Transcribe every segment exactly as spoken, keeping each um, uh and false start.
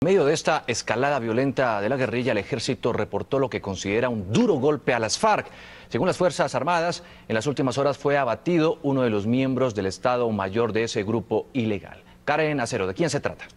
En medio de esta escalada violenta de la guerrilla, el ejército reportó lo que considera un duro golpe a las FARC. Según las Fuerzas Armadas, en las últimas horas fue abatido uno de los miembros del Estado Mayor de ese grupo ilegal. Karen Acero, ¿de quién se trata?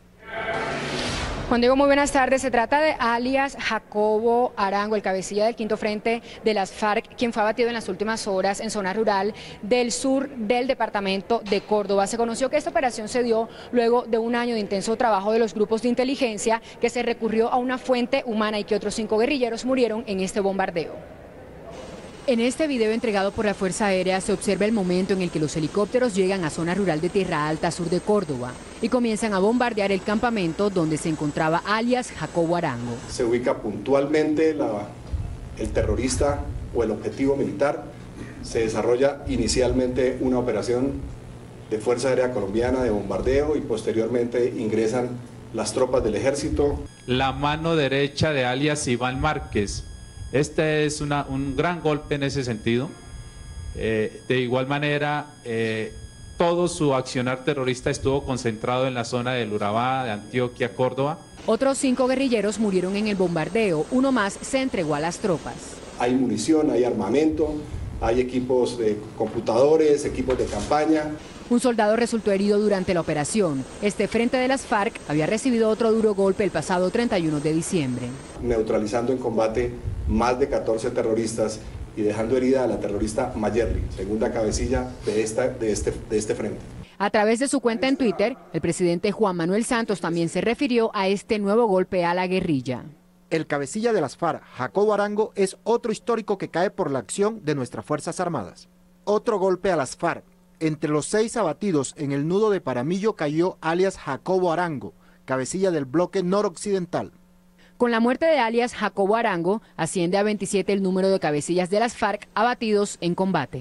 Juan Diego, muy buenas tardes. Se trata de alias Jacobo Arango, el cabecilla del quinto frente de las FARC, quien fue abatido en las últimas horas en zona rural del sur del departamento de Córdoba. Se conoció que esta operación se dio luego de un año de intenso trabajo de los grupos de inteligencia, que se recurrió a una fuente humana y que otros cinco guerrilleros murieron en este bombardeo. En este video entregado por la Fuerza Aérea se observa el momento en el que los helicópteros llegan a zona rural de Tierra Alta, sur de Córdoba, y comienzan a bombardear el campamento donde se encontraba alias Jacobo Arango. Se ubica puntualmente la, el terrorista o el objetivo militar. Se desarrolla inicialmente una operación de Fuerza Aérea Colombiana de bombardeo y posteriormente ingresan las tropas del ejército. La mano derecha de alias Iván Márquez. Este es una, un gran golpe en ese sentido. Eh, de igual manera, eh, todo su accionar terrorista estuvo concentrado en la zona del Urabá, de Antioquia, Córdoba. Otros cinco guerrilleros murieron en el bombardeo, uno más se entregó a las tropas. Hay munición, hay armamento, hay equipos de computadores, equipos de campaña. Un soldado resultó herido durante la operación. Este frente de las FARC había recibido otro duro golpe el pasado treinta y uno de diciembre. Neutralizando en combate más de catorce terroristas y dejando herida a la terrorista Mayerly, segunda cabecilla de, esta, de, este, de este frente. A través de su cuenta en Twitter, el presidente Juan Manuel Santos también se refirió a este nuevo golpe a la guerrilla. El cabecilla de las FARC, Jacobo Arango, es otro histórico que cae por la acción de nuestras Fuerzas Armadas. Otro golpe a las FARC. Entre los seis abatidos en el nudo de Paramillo cayó alias Jacobo Arango, cabecilla del bloque noroccidental. Con la muerte de alias Jacobo Arango, asciende a veintisiete el número de cabecillas de las FARC abatidos en combate.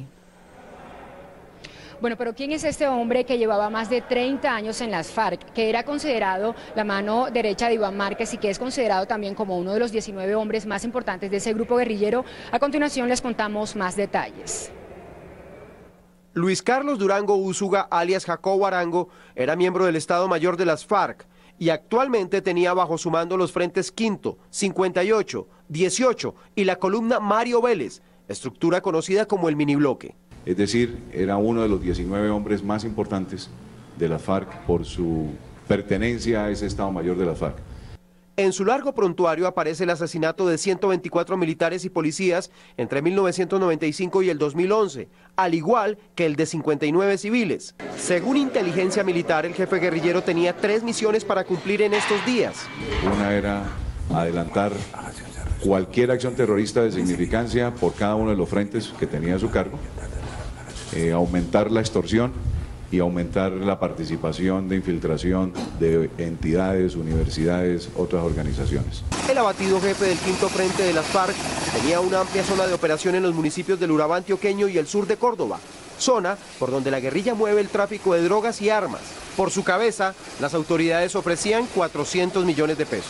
Bueno, pero ¿quién es este hombre que llevaba más de treinta años en las FARC, que era considerado la mano derecha de Iván Márquez y que es considerado también como uno de los diecinueve hombres más importantes de ese grupo guerrillero? A continuación les contamos más detalles. Luis Carlos Durango Úsuga, alias Jacobo Arango, era miembro del Estado Mayor de las FARC y actualmente tenía bajo su mando los frentes quinto, cincuenta y ocho, dieciocho y la columna Mario Vélez, estructura conocida como el minibloque. Es decir, era uno de los diecinueve hombres más importantes de las FARC por su pertenencia a ese Estado Mayor de las FARC. En su largo prontuario aparece el asesinato de ciento veinticuatro militares y policías entre mil novecientos noventa y cinco y el dos mil once, al igual que el de cincuenta y nueve civiles. Según inteligencia militar, el jefe guerrillero tenía tres misiones para cumplir en estos días. Una era adelantar cualquier acción terrorista de significancia por cada uno de los frentes que tenía a su cargo, eh, aumentar la extorsión y aumentar la participación de infiltración de entidades, universidades, otras organizaciones. El abatido jefe del quinto frente de las FARC tenía una amplia zona de operación en los municipios del Urabá antioqueño y el sur de Córdoba, zona por donde la guerrilla mueve el tráfico de drogas y armas. Por su cabeza, las autoridades ofrecían cuatrocientos millones de pesos.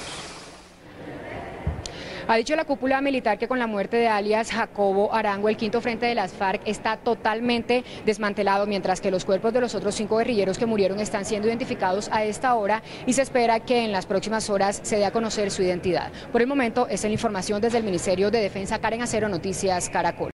Ha dicho la cúpula militar que con la muerte de alias Jacobo Arango, el quinto frente de las FARC está totalmente desmantelado, mientras que los cuerpos de los otros cinco guerrilleros que murieron están siendo identificados a esta hora y se espera que en las próximas horas se dé a conocer su identidad. Por el momento, esta es la información desde el Ministerio de Defensa. Karen Acero, Noticias Caracol.